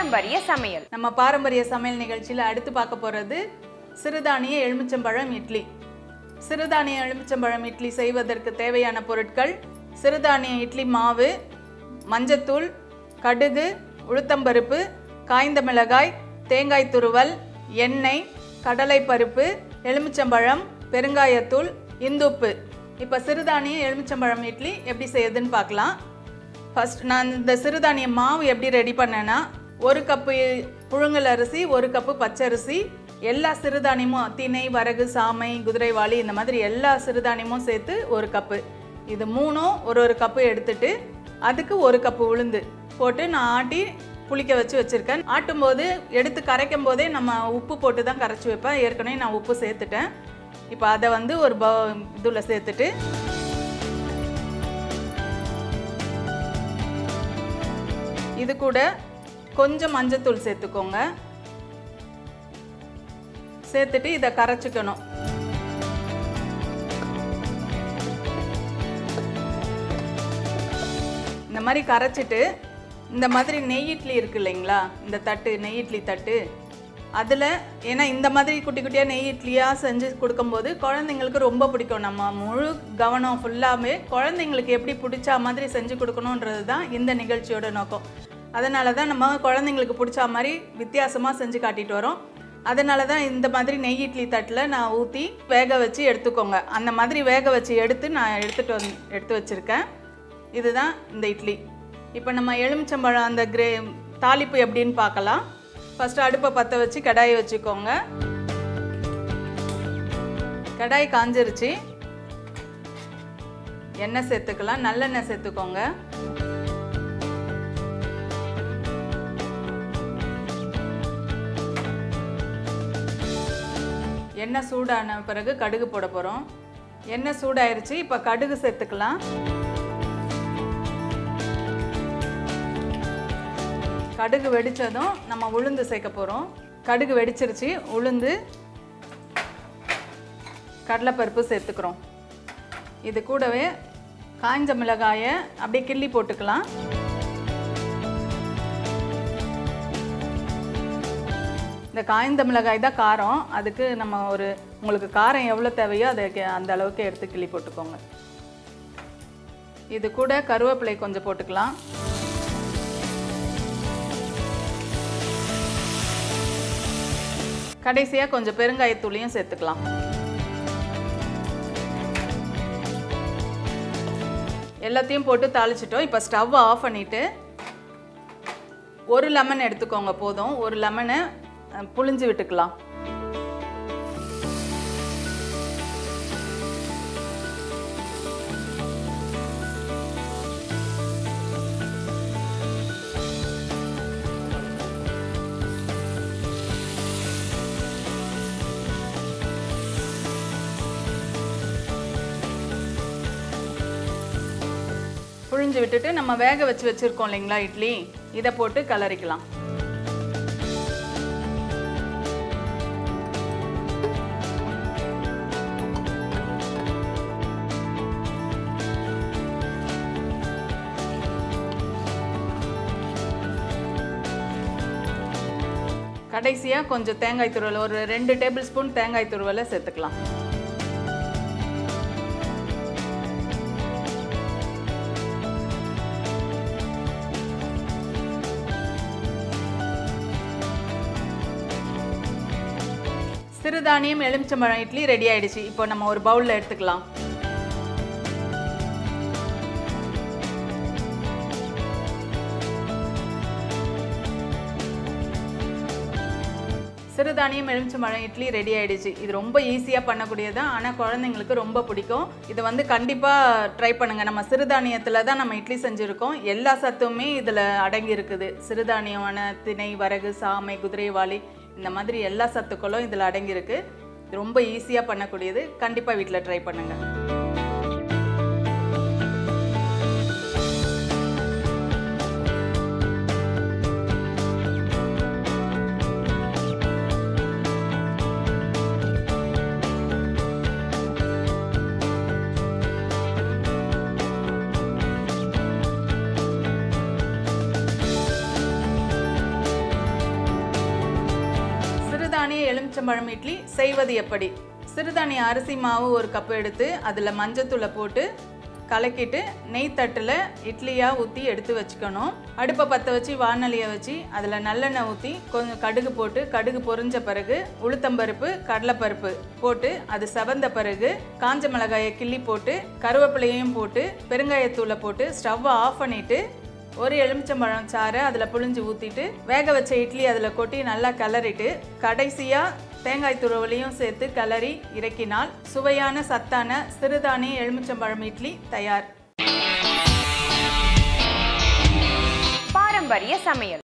பாரம்பரிய சமையல். நம்ம பாரம்பரிய சமையல் நிகழ்ச்சியில் அடுத்து பார்க்க போகிறது சிறுதானிய எலுமிச்சம்பழம் இட்லி. சிறுதானிய எலுமிச்சம்பழம் இட்லி செய்வதற்கு தேவையான பொருட்கள்: சிறுதானிய இட்லி மாவு, மஞ்சத்தூள், கடுகு, உளுத்தம்பருப்பு, காய்ந்த மிளகாய், தேங்காய் துருவல், எண்ணெய், கடலைப்பருப்பு, எலுமிச்சம்பழம், பெருங்காயத்தூள், இந்துப்பு. இப்போ சிறுதானிய எலுமிச்சம்பழம் இட்லி எப்படி செய்யுதுன்னு பார்க்கலாம். ஃபஸ்ட் நான் இந்த சிறுதானிய மாவு எப்படி ரெடி பண்ணேன்னா, 1 கப்பு புழுங்கல் அரிசி, 1 கப்பு பச்சரிசி, எல்லா சிறுதானியமும் திணை, வரகு, சாமை, குதிரைவாளி இந்த மாதிரி எல்லா சிறுதானியமும் சேர்த்து 1 கப்பு. இது மூணும் ஒரு கப்பு எடுத்துட்டு அதுக்கு 1 கப்பு உளுந்து போட்டு நான் ஆட்டி புளிக்க வச்சுருக்கேன். ஆட்டும்போது எடுத்து கரைக்கும் போதே நம்ம உப்பு போட்டு தான் கரைச்சி வைப்பேன். ஏற்கனவே நான் உப்பு சேர்த்துட்டேன். இப்போ அதை ஒரு இதில் சேர்த்துட்டு இது கூட கொஞ்சம் மஞ்சத்தூள் சேர்த்துக்கோங்க. சேர்த்துட்டு இதை கரைச்சிக்கணும். இந்த மாதிரி கரைச்சிட்டு இந்த மாதிரி நெய் இட்லி இருக்கு இல்லைங்களா, இந்த தட்டு நெய் இட்லி தட்டு, அதில் ஏன்னா இந்த மாதிரி குட்டி குட்டியாக நெய் இட்லியாக செஞ்சு கொடுக்கும்போது குழந்தைங்களுக்கு ரொம்ப பிடிக்கும். நம்ம முழு கவனம் ஃபுல்லாகவே குழந்தைங்களுக்கு எப்படி பிடிச்சா மாதிரி செஞ்சு கொடுக்கணுன்றது தான் இந்த நிகழ்ச்சியோட நோக்கம். அதனால தான் நம்ம குழந்தைங்களுக்கு பிடிச்சா மாதிரி வித்தியாசமாக செஞ்சு காட்டிட்டு வரோம். அதனால தான் இந்த மாதிரி நெய் இட்லி தட்டில் நான் ஊற்றி வேக வச்சு எடுத்துக்கோங்க. அந்த மாதிரி வேக வச்சு எடுத்து நான் எடுத்து வச்சுருக்கேன். இதுதான் இந்த இட்லி. இப்போ நம்ம எலுமிச்சம்பழம் அந்த தாளிப்பு எப்படின்னு பார்க்கலாம். ஃபஸ்ட்டு அடுப்பை பற்ற வச்சு கடாயை வச்சுக்கோங்க. கடாய் காஞ்சிருச்சு. எண்ணெய் சேர்த்துக்கலாம். நல்லெண்ணெய் சேர்த்துக்கோங்க. எண்ணெய் சூடான பிறகு கடுகு போட போகிறோம். எண்ணெய் சூடாயிருச்சு. இப்போ கடுகு சேர்த்துக்கலாம். கடுகு வெடித்ததும் நம்ம உளுந்து சேர்க்க போகிறோம். கடுகு வெடிச்சிருச்சு. உளுந்து, கடலைப்பருப்பு சேர்த்துக்கிறோம். இது கூடவே காய்ந்த மிளகாயை அப்படியே கிள்ளி போட்டுக்கலாம். இந்த காய்ந்த மிளகாய் தான் காரம். அதுக்கு நம்ம உங்களுக்கு காரம் எவ்வளோ தேவையோ அதை அந்த அளவுக்கு எடுத்து கிள்ளி போட்டுக்கோங்க. இது கூட கருவேப்பிலை கொஞ்சம் போட்டுக்கலாம். கடைசியாக கொஞ்சம் பெருங்காயத்தூளையும் சேர்த்துக்கலாம். எல்லாத்தையும் போட்டு தாளிச்சிட்டோம். இப்போ ஸ்டவ் ஆஃப் பண்ணிவிட்டு 1 லெமன் எடுத்துக்கோங்க. போதும். 1 லெமனை புழிஞ்சு விட்டுக்கலாம். புழிஞ்சு விட்டுட்டு நம்ம வேக வச்சுருக்கோம் இல்லைங்களா இட்லி, இதை போட்டு கலரிக்கலாம். கடைசியாக கொஞ்சம் தேங்காய் துருவல், ஒரு 2 டேபிள் ஸ்பூன் தேங்காய் துருவலை சேர்த்துக்கலாம். சிறுதானியம் எலுமிச்சம்பழம் இட்லி ரெடி ஆயிடுச்சு. இப்போ நம்ம ஒரு பவுலில் எடுத்துக்கலாம். சிறுதானியம் எலுமிச்சம்பழம் இட்லி ரெடி ஆயிடுச்சு. இது ரொம்ப ஈஸியாக பண்ணக்கூடியது தான். ஆனால் குழந்தைங்களுக்கு ரொம்ப பிடிக்கும். இதை கண்டிப்பாக ட்ரை பண்ணுங்கள். நம்ம சிறுதானியத்தில் தான் நம்ம இட்லி செஞ்சுருக்கோம். எல்லா சத்துமே இதில் அடங்கி இருக்குது. சிறுதானியமான திணை, வரகு, சாமை, குதிரைவாளி இந்த மாதிரி எல்லா சத்துக்களும் இதில் அடங்கியிருக்கு. ரொம்ப ஈஸியாக பண்ணக்கூடியது. கண்டிப்பாக வீட்டில் ட்ரை பண்ணுங்கள். எலுமிச்சம்பழம் இட்லி செய்வது எப்படி? சிறுதானிய அரிசி மாவு 1 கப் எடுத்து அதில் மஞ்சத்தூளை போட்டு கலக்கிட்டு நெய் தட்டில் இட்லியாக ஊற்றி எடுத்து வச்சுக்கணும். அடுப்பை பற்ற வச்சு வானலியை வச்சு அதில் நல்லெண்ணெய் ஊற்றி கொஞ்சம் கடுகு போட்டு கடுகு பொரிஞ்ச பிறகு உளுத்தம்பருப்பு கடலைப்பருப்பு போட்டு அது செவந்த பிறகு காஞ்ச மிளகாயை கிள்ளி போட்டு கருவேப்பிலையும் போட்டு பெருங்காயத்தூளை போட்டு ஸ்டவ்வை ஆஃப் பண்ணிவிட்டு ஒரு எலுமிச்சம்பழம் சாறை அதில் புழிஞ்சு ஊற்றிட்டு வேக வச்ச இட்லி அதில் கொட்டி நல்லா கிளறிட்டு கடைசியாக தேங்காய் துருவலையும் சேர்த்து கிளறி இறக்கினால் சுவையான சத்தான சிறுதானிய எலுமிச்சம்பழம் இட்லி தயார். பாரம்பரிய சமையல்.